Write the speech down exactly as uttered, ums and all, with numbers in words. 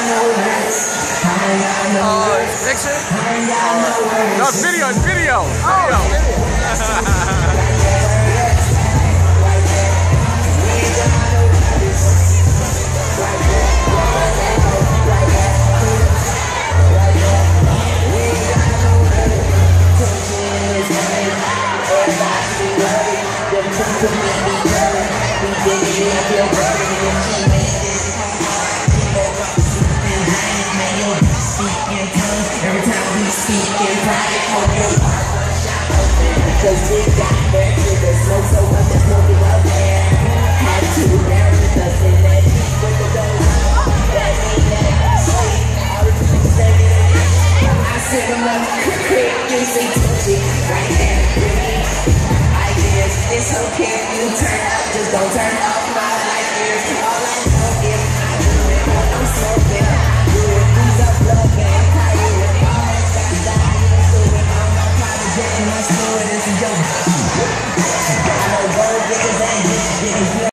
Uh, picture? Uh, no, it's video, it's video. Oh, Video. Every time we speak in private, hold your barbershop open. Cause we got there to the smoke, so much that's smoking up there. Had to bear with us in that heat with the dough. That mean that I'm sweet. All the people standing in it. I said I'm up quick, you see touching right there, pretty. I guess it's okay if you turn up, just don't turn off my light ears. All I know is I do it when I'm smoking. I do it, these are blood, man. My story, this is your